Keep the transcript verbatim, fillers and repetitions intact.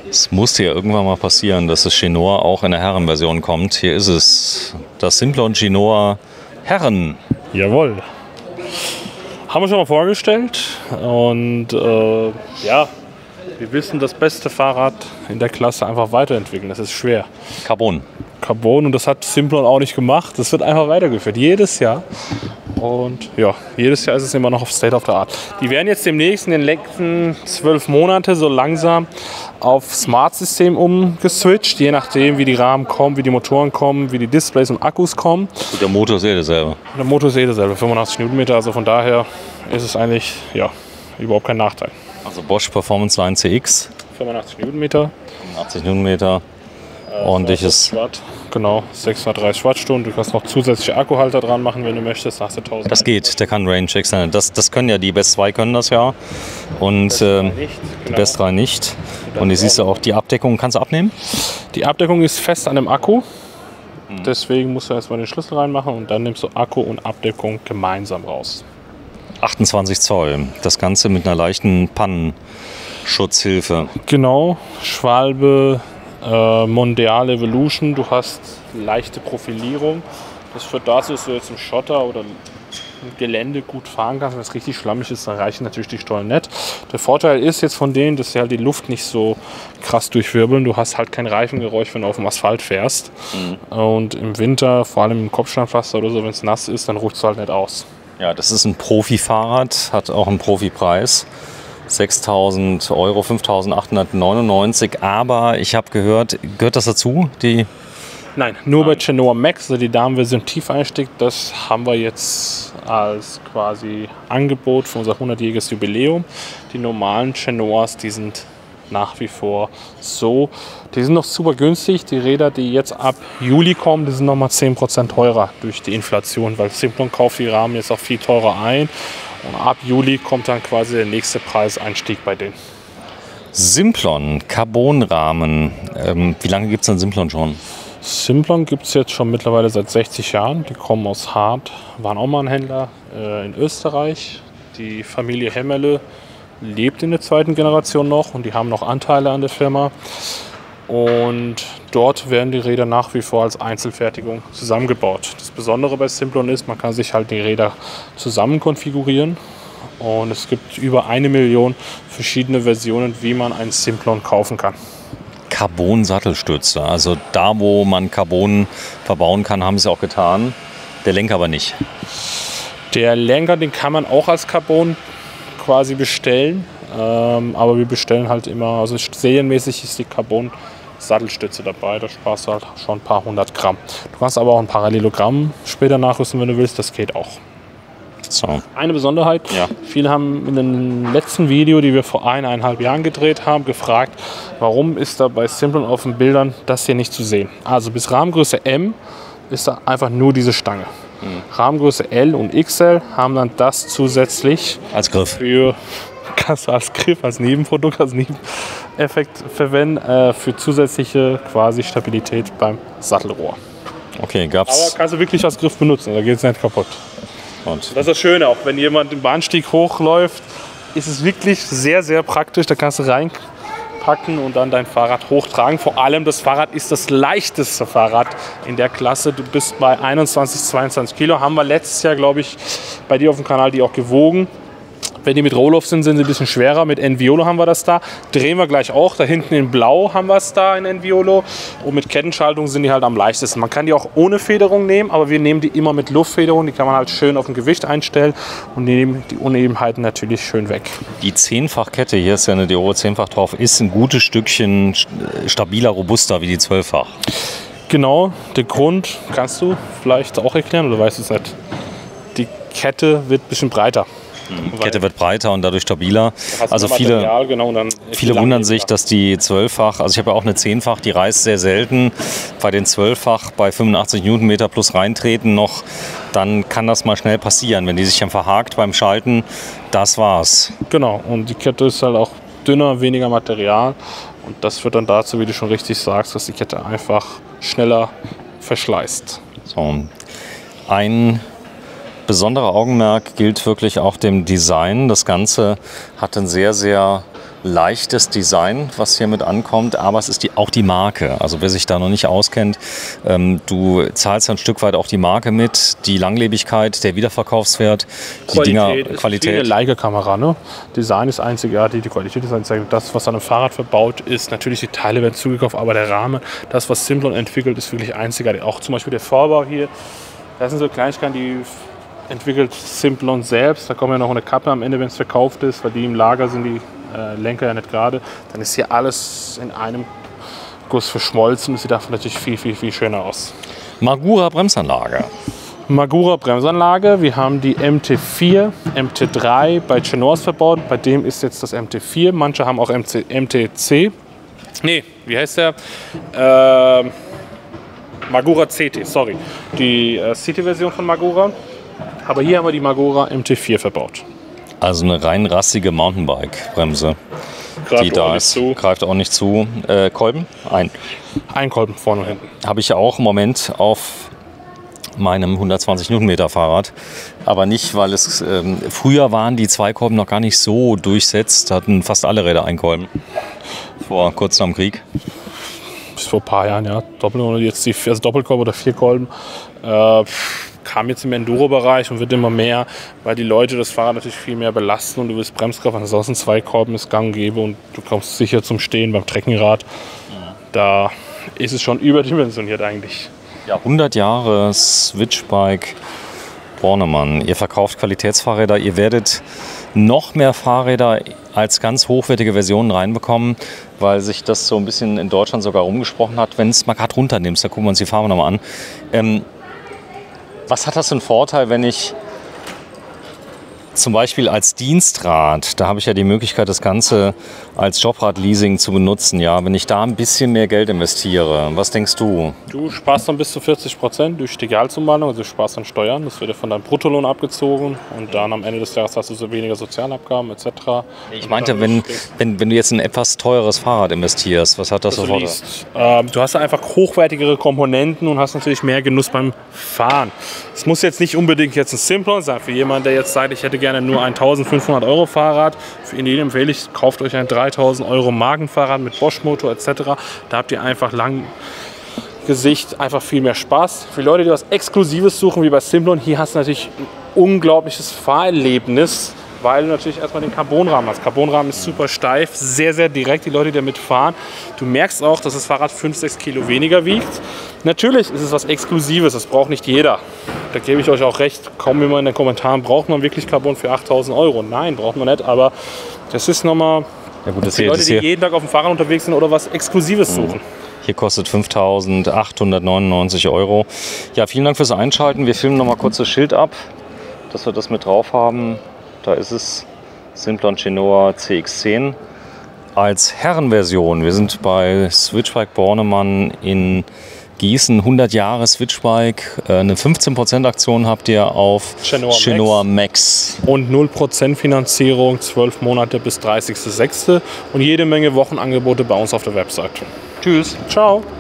Es musste ja irgendwann mal passieren, dass das Genoa auch in der Herrenversion kommt. Hier ist es, das Simplon Genoa Herren. Jawohl. Haben wir schon mal vorgestellt und äh, ja, wir wissen, das beste Fahrrad in der Klasse einfach weiterentwickeln. Das ist schwer. Carbon. Carbon und das hat Simplon auch nicht gemacht. Das wird einfach weitergeführt, jedes Jahr. Und ja, jedes Jahr ist es immer noch auf State of the Art. Die werden jetzt demnächst in den letzten zwölf Monate so langsam auf Smart-System umgeswitcht, je nachdem wie die Rahmen kommen, wie die Motoren kommen, wie die Displays und Akkus kommen. Und der Motor ist eh dasselbe. Der Motor ist eh dasselbe, fünfundachtzig Newtonmeter, also von daher ist es eigentlich ja, überhaupt kein Nachteil. Also Bosch Performance Line C X. fünfundachtzig Newtonmeter. fünfundachtzig Newtonmeter. Äh, Ordentliches. Watt, genau, sechshundertdreißig Wattstunden. Du kannst noch zusätzliche Akkuhalter dran machen, wenn du möchtest. Hast du tausend. Das geht, der kann Range Extended. Das, das können ja die Best zwei können das ja. Und äh, nicht, die genau. Best drei nicht. Und hier siehst du auch, die Abdeckung kannst du abnehmen. Die Abdeckung ist fest an dem Akku. Deswegen musst du erstmal den Schlüssel reinmachen und dann nimmst du Akku und Abdeckung gemeinsam raus. achtundzwanzig Zoll. Das Ganze mit einer leichten Pannenschutzhilfe. Genau, Schwalbe, äh, Mondial Evolution. Du hast leichte Profilierung. Das führt dazu, dass du jetzt im Schotter oder im Gelände gut fahren kannst. Wenn es richtig schlammig ist, dann reichen natürlich die Stollen nicht. Der Vorteil ist jetzt von denen, dass sie halt die Luft nicht so krass durchwirbeln. Du hast halt kein Reifengeräusch, wenn du auf dem Asphalt fährst. Mhm. Und im Winter, vor allem im Kopfsteinpflaster oder so, wenn es nass ist, dann ruht es halt nicht aus. Ja, das ist ein Profi-Fahrrad, hat auch einen Profipreis. sechstausend Euro, fünftausendachthundertneunundneunzig. Aber ich habe gehört, gehört das dazu? Die Nein, nur Nein. bei Genoa Max, also die Damenversion Tiefeinstieg, das haben wir jetzt als quasi Angebot für unser hundertjähriges Jubiläum. Die normalen Genoas, die sind nach wie vor so. Die sind noch super günstig. Die Räder, die jetzt ab Juli kommen, die sind noch mal zehn Prozent teurer durch die Inflation, weil Simplon kauft die Rahmen jetzt auch viel teurer ein. Und ab Juli kommt dann quasi der nächste Preiseinstieg bei denen. Simplon, Carbonrahmen. Ähm, wie lange gibt es denn Simplon schon? Simplon gibt es jetzt schon mittlerweile seit sechzig Jahren. Die kommen aus Hart, waren auch mal ein Händler äh, in Österreich. Die Familie Hemmerle lebt in der zweiten Generation noch und die haben noch Anteile an der Firma. Und dort werden die Räder nach wie vor als Einzelfertigung zusammengebaut. Das Besondere bei Simplon ist, man kann sich halt die Räder zusammen konfigurieren. Und es gibt über eine Million verschiedene Versionen, wie man einen Simplon kaufen kann. Carbon-Sattelstütze. Also da, wo man Carbon verbauen kann, haben sie auch getan. Der Lenker aber nicht. Der Lenker, den kann man auch als Carbon quasi bestellen. Ähm, aber wir bestellen halt immer, also serienmäßig ist die Carbon-Sattelstütze dabei. Da sparst du halt schon ein paar hundert Gramm. Du kannst aber auch ein Parallelogramm später nachrüsten, wenn du willst. Das geht auch. So. Eine Besonderheit, ja. Viele haben in dem letzten Video, die wir vor eineinhalb Jahren gedreht haben, gefragt, warum ist da bei Simplon auf den Bildern das hier nicht zu sehen. Also bis Rahmengröße M ist da einfach nur diese Stange. Mhm. Rahmengröße L und X L haben dann das zusätzlich als Griff. Für, kannst du als Griff, als Nebenprodukt, als Nebeneffekt verwenden, äh, für zusätzliche quasi Stabilität beim Sattelrohr. Okay, gab's. Aber kannst du wirklich als Griff benutzen, da geht es nicht kaputt. Und das ist das Schöne, auch wenn jemand den Bahnstieg hochläuft, ist es wirklich sehr, sehr praktisch. Da kannst du reinpacken und dann dein Fahrrad hochtragen. Vor allem das Fahrrad ist das leichteste Fahrrad in der Klasse. Du bist bei einundzwanzig, zweiundzwanzig Kilo. Haben wir letztes Jahr, glaube ich, bei dir auf dem Kanal die auch gewogen. Wenn die mit Rohloff sind, sind sie ein bisschen schwerer. Mit Enviolo haben wir das da. Drehen wir gleich auch. Da hinten in Blau haben wir es da in Enviolo. Und mit Kettenschaltung sind die halt am leichtesten. Man kann die auch ohne Federung nehmen, aber wir nehmen die immer mit Luftfederung. Die kann man halt schön auf dem Gewicht einstellen und nehmen die Unebenheiten natürlich schön weg. Die Zehnfach-Kette, hier ist ja eine Deore Zehnfach drauf, ist ein gutes Stückchen stabiler, robuster wie die Zwölffach. Genau, der Grund kannst du vielleicht auch erklären oder weißt du es nicht? Die Kette wird ein bisschen breiter. Die Kette wird breiter und dadurch stabiler. Also viele, genau, dann viele wundern sich, dass die zwölffach, also ich habe ja auch eine zehnfach, die reißt sehr selten. Bei den zwölffach bei fünfundachtzig Newtonmeter plus reintreten noch, dann kann das mal schnell passieren. Wenn die sich dann verhakt beim Schalten, das war's. Genau, und die Kette ist halt auch dünner, weniger Material. Und das führt dann dazu, wie du schon richtig sagst, dass die Kette einfach schneller verschleißt. So, ein besonderer Augenmerk gilt wirklich auch dem Design. Das Ganze hat einen sehr, sehr leichtes Design, was hier mit ankommt, aber es ist die, auch die Marke. Also wer sich da noch nicht auskennt, ähm, du zahlst ein Stück weit auch die Marke mit, die Langlebigkeit, der Wiederverkaufswert, die Dinger, Qualität. Ist wie eine Leica-Kamera, ne? Design ist einzigartig, die Qualität ist einzigartig. Das, was an einem Fahrrad verbaut ist, natürlich die Teile werden zugekauft, aber der Rahmen, das, was Simplon entwickelt, ist wirklich einzigartig. Auch zum Beispiel der Vorbau hier, das sind so Kleinigkeiten, die entwickelt Simplon selbst. Da kommt ja noch eine Kappe am Ende, wenn es verkauft ist, weil die im Lager sind, die äh, Lenker ja nicht gerade. Dann ist hier alles in einem Guss verschmolzen. Das sieht davon natürlich viel, viel, viel schöner aus. Magura Bremsanlage. Magura Bremsanlage. Wir haben die M T vier, M T drei bei Chenors verbaut. Bei dem ist jetzt das M T vier. Manche haben auch M T C. Nee, wie heißt der? Äh, Magura C T, sorry. Die äh, C T-Version von Magura. Aber hier haben wir die Magura M T vier verbaut. Also eine rein rassige Mountainbike-Bremse. Greift die da ist. Zu. Greift auch nicht zu. Äh, Kolben? Ein. Ein Kolben vorne und hinten. Habe ich ja auch im Moment auf meinem hundertzwanzig Newtonmeter Fahrrad. Aber nicht, weil es ähm, früher waren die zwei Kolben noch gar nicht so durchsetzt. Hatten fast alle Räder ein Kolben. Vor kurz nach dem Krieg. Bis vor ein paar Jahren, ja. Doppel, jetzt die, also Doppelkolben oder vier Kolben. Äh, kam jetzt im Enduro-Bereich und wird immer mehr, weil die Leute das Fahrrad natürlich viel mehr belasten und du willst Bremskraft. Ansonsten zwei Kolben ist gang und gäbe und du kommst sicher zum Stehen beim Treckenrad. Ja. Da ist es schon überdimensioniert eigentlich. Ja, hundert Jahre Switchbike Bornemann. Ihr verkauft Qualitätsfahrräder. Ihr werdet noch mehr Fahrräder als ganz hochwertige Versionen reinbekommen, weil sich das so ein bisschen in Deutschland sogar rumgesprochen hat. Wenn du es mal gerade runternimmst, da gucken wir uns die Farbe nochmal an. Ähm, Was hat das für einen Vorteil, wenn ich zum Beispiel als Dienstrad, da habe ich ja die Möglichkeit, das Ganze als Jobrad-Leasing zu benutzen, ja, wenn ich da ein bisschen mehr Geld investiere, was denkst du? Du sparst dann bis zu vierzig Prozent durch Stigalzumwandlung, also du sparst dann Steuern, das wird ja von deinem Bruttolohn abgezogen und dann am Ende des Jahres hast du so weniger Sozialabgaben et cetera. Ich meinte, wenn, wenn, wenn du jetzt ein etwas teures Fahrrad investierst, was hat das so für Vorteile? Ähm, du hast einfach hochwertigere Komponenten und hast natürlich mehr Genuss beim Fahren. Es muss jetzt nicht unbedingt jetzt ein Simplon sein, für jemanden, der jetzt sagt, ich hätte gerne nur ein eintausendfünfhundert Euro Fahrrad. Für ihn empfehle ich, kauft euch ein dreitausend Euro Magenfahrrad mit Bosch-Motor et cetera. Da habt ihr einfach lang Gesicht, einfach viel mehr Spaß. Für Leute, die was Exklusives suchen, wie bei Simplon, hier hast du natürlich ein unglaubliches Fahrerlebnis, weil du natürlich erstmal den Carbonrahmen hast. Carbonrahmen ist super steif, sehr, sehr direkt, die Leute, die damit fahren. Du merkst auch, dass das Fahrrad fünf, sechs Kilo weniger wiegt. Natürlich ist es was Exklusives, das braucht nicht jeder. Da gebe ich euch auch recht, kaum immer in den Kommentaren, braucht man wirklich Carbon für achttausend Euro? Nein, braucht man nicht, aber das ist nochmal ja gut, das für hier, Leute, das die hier jeden Tag auf dem Fahrrad unterwegs sind oder was Exklusives suchen. Hier kostet fünftausendachthundertneunundneunzig Euro. Ja, vielen Dank fürs Einschalten. Wir filmen noch mal kurz das Schild ab, dass wir das mit drauf haben. Da ist es, Simplon Chenor C X zehn als Herrenversion. Wir sind bei Switchbike Bornemann in Gießen, hundert Jahre Switchbike. Eine fünfzehn Prozent Aktion habt ihr auf Chenor, Chenor Max. Max. Und null Prozent Finanzierung, zwölf Monate bis dreißigster sechster Und jede Menge Wochenangebote bei uns auf der Website. Tschüss. Ciao.